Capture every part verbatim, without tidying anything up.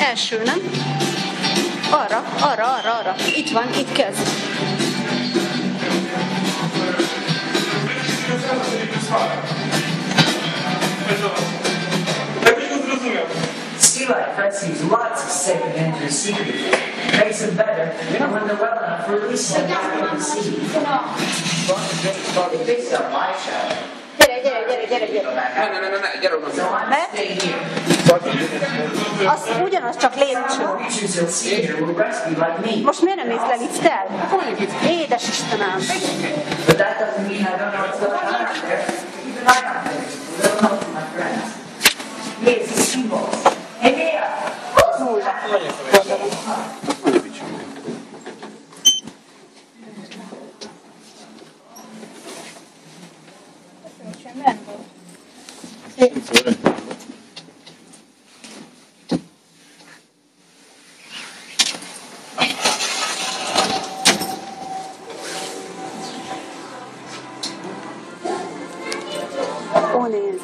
Első, nem? Arra, arra, arra, arra. Itt van, itt kezd. Sea Life receives lots of sick and injured sea creatures. Makes them better when they're well enough to release them back into the sea. Well, they fixed our life shower. Gyere, gyere, gyere, gyere, gyere. Ne, ne, ne, ne, ne, gyere oda. So I'm Mert? staying here. Az ugyanaz, csak lépcső. Creatures you'll see here will rescue like me. Most miért nem mész le lifttel? Édes Istenem. But that doesn't mean I don't know what's going on out there. Keep an eye on things. A little help from my friends. Here's the people. Hey, Mia! Ó, nézd.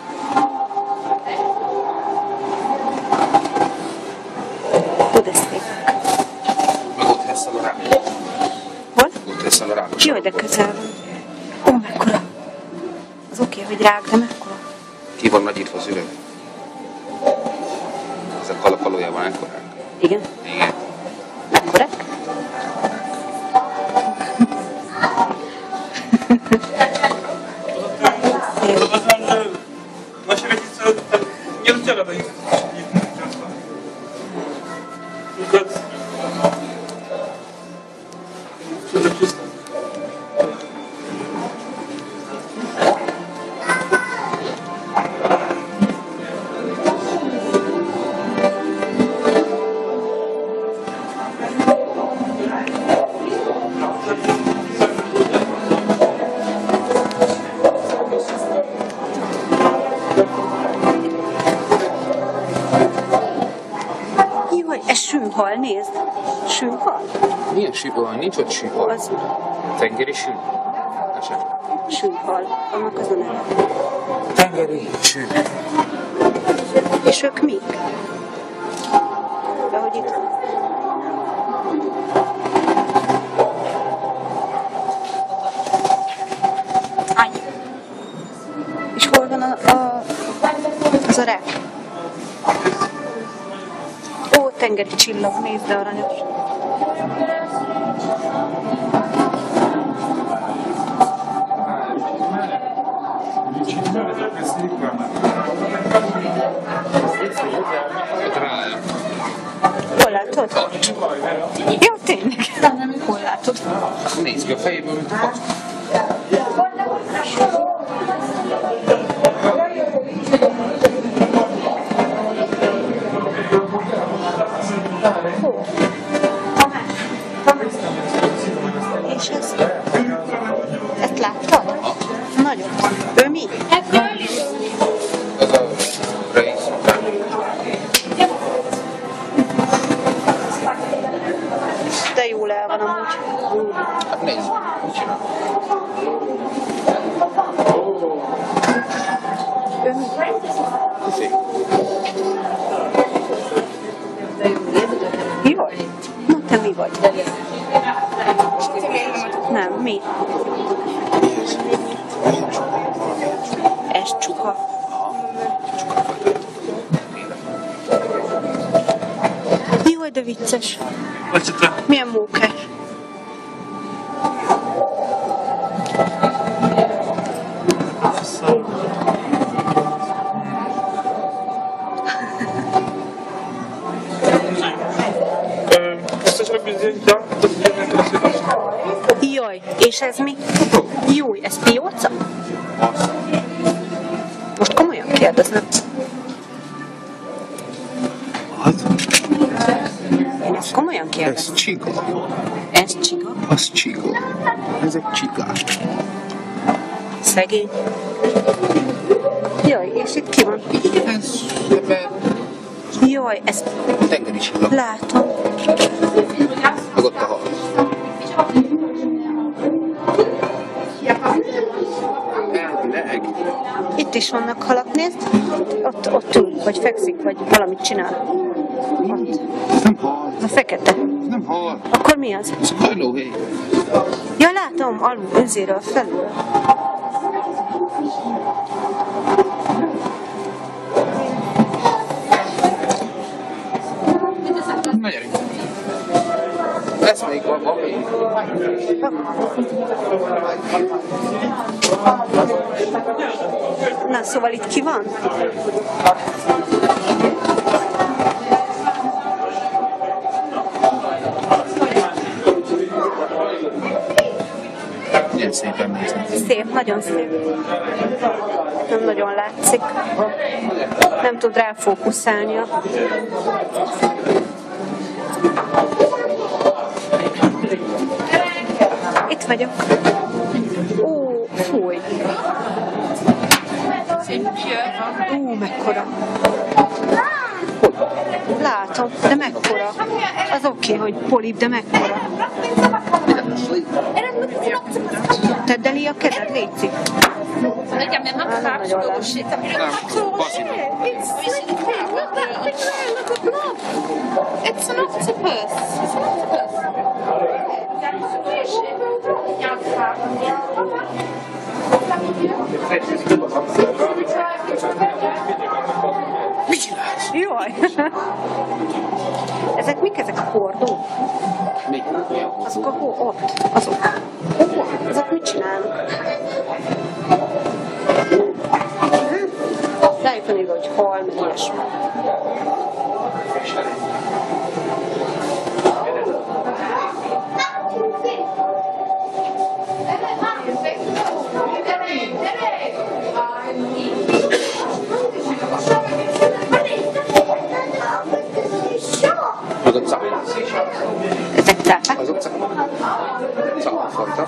Tud ezt még. Meg ott hesszel a rák. Hol? Ott hesszel a rák. Jaj, de közel van. Ó, mekkora. Az oké, hogy rák, de mekkora. Ki van nagyítva az üveg? Ezek halak valójában ekkorák. Igen. Igen. Mekkorák? Ваши родители не растягивают их часто. Что-то чисто. Jaj, ez sűhal, nézd. Sűhal? Milyen sűhal? Nincs ott sűhal. Az Tengeri sű? Eset. sűhal. Annak az a neve. Tengeri sű. És ők mik? De hogy itt van. Annyi. És hol van a, a, az a rák? Ó, tengeri csillag, nézd, de aranyos. Rája. Hol látod? Jó, tényleg. Hol látod? Nézd ki a fejéből, mint a fasz. Hol? És ez? Ezt láttad? Nagyon. Ő mi? Ez a rész. De jól el van amúgy. Hát nézd, mit csinál? Ő mi? Szép. Jaj. Na, te mi vagy? Nem, mi? Ez milyen csuka? Ez csuka. Csuka folytat. Jaj, de vicces. Значит, Milyen mókás. chcesz robić zdjęcia, to zdjęcia krasywne. Jaj, és ez mi? Júj, ez pióca? Most komolyan kérdezem. Én ezt komolyan Ez kérdezem. csiga. Ez csiga? Az csiga. Ezek csigák. Szegény. Jaj, és itt ki van? Ez ebben Jaj, ez tengeri csillag. látom. Meg ott a hal. Elvileg. Itt Itt is vannak halak, nézd. Ott, ott ül, vagy fekszik, vagy valamit csinál. Ott. Nem hal. A fekete. Nem hal. Akkor mi az? Ez hajlóhely. Ja, látom, alul, önzéről, felül. Na gyerünk. Ez még van, van még. Na, szóval itt ki van? Ilyen szépen nézni. Szép, nagyon szép. Nem nagyon látszik. Nem tud ráfókuszálnia. Itt vagyok. Ó, fúj. Ó, mekkora. Látom, de mekkora. Az oké, okay, hogy polip, de mekkora. Tedd elé a kezed, létszik. Legyen, mert nem fápsolós. Nem, bazin. It's an octopus. It's an octopus. Mit csinálsz? Jaj! Ezek mik ezek a hordók? Még milyen Azok a hó, ott, azok. Ó, ezek mit csinálnak? Rájuk van írva, hogy hal, meg ilyesmi. Azok cápa. Ezek cápák? Azok cápa. Cápa fajta.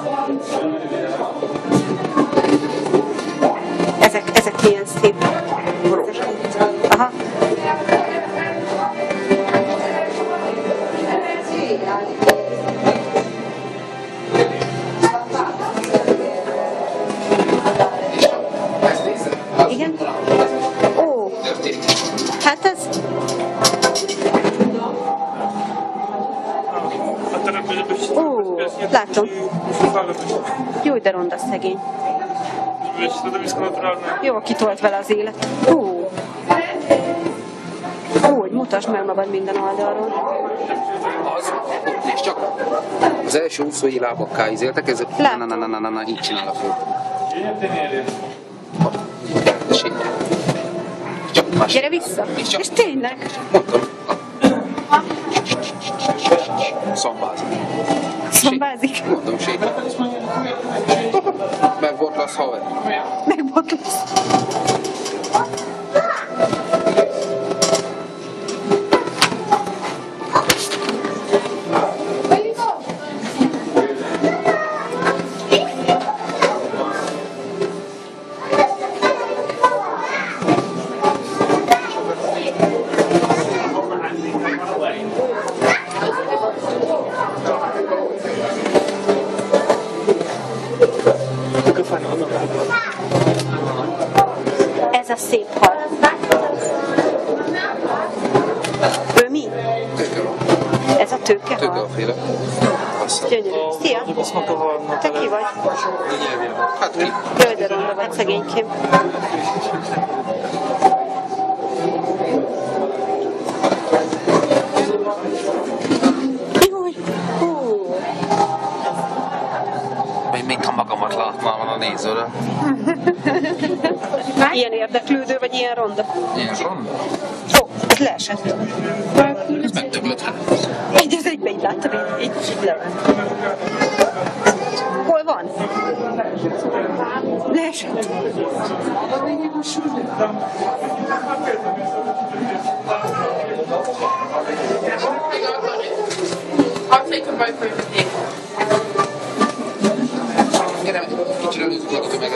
Ezek, ezek milyen szépek. Aha. Igen? Ó, hát ez... Ó, látom. Jó, de ronda szegény. Jó, kitolt vele az élet. Ó. Ó, hogy mutasd meg magad minden oldalról. Az, és csak az első úszói lábakká izéltek, ez na na na na na na így csinál a fő. Tessék. Csak más. Gyere vissza. És csak- És tényleg. Mondtam. Szambázik. Szombázik. Mondom, sétál. Meg volt lesz haver. Megbotlasz. Ez a szép hal. Ő mi? Tőke van. Ez a tőke Tőke a hal. féle. Azt Gyönyörű. Szia! Te ki vagy? hát ki? Jaj, de ronda vagy szegénykém. Jaj! Hú! Még mintha magamat látnám a nézőre. Ilyen érdeklődő, vagy ilyen ronda? Ilyen ronda? Ó, ez leesett. Ez megdöglött hát. Egy az egybe így láttam, így, így, így lement. Hol van? Leesett. I'll take them both over here. Gyere, kicsit előzzük meg a tömeget.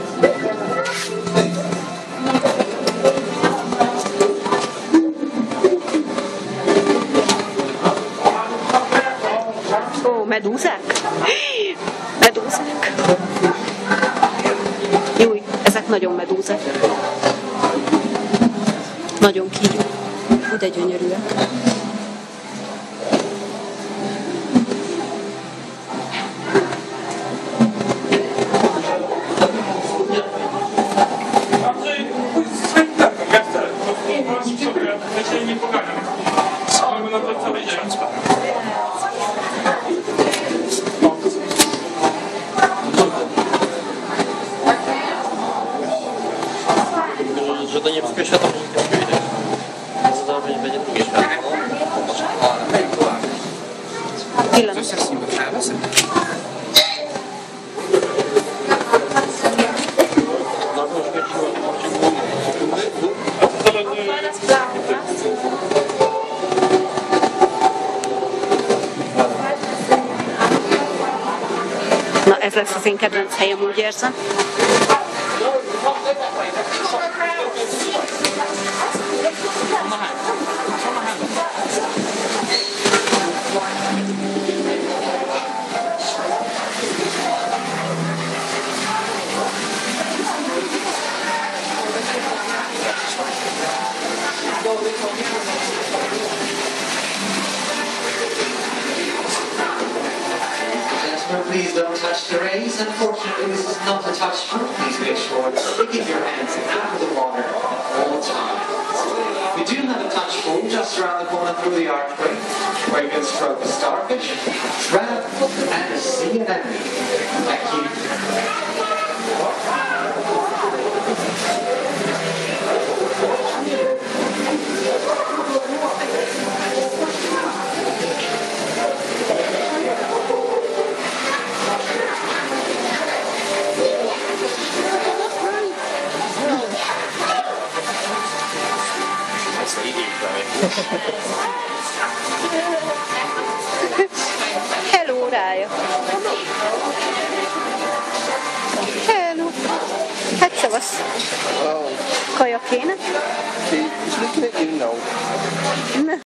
Ó, medúzák? Medúzák. Júj, ezek nagyon vagyonmedúzák. Nagyon kígyó. Hú, de gyönyörűek. Andrzej, swoim taką, jak teraz. Oni sobie, ja się nie pogadam. Ale na to cały dzień. Że do niebieskiego światła nie pójdzie. Zaraz będzie drugie światło. Pillanat. Jos tässä niin täällä se. Na, ez lesz az én kedvenc helyem, úgy érzem. Please don't touch the rays. Unfortunately, this is not a touch room. Please make sure to keep your hands out of the water at all times. We do have a touch pool just around the corner through the archway, where you can stroke a starfish, crab, and a sea anemone. Thank you. Hello rája. Hello. Hát szavasz. Kaja kéne? She's looking at you now.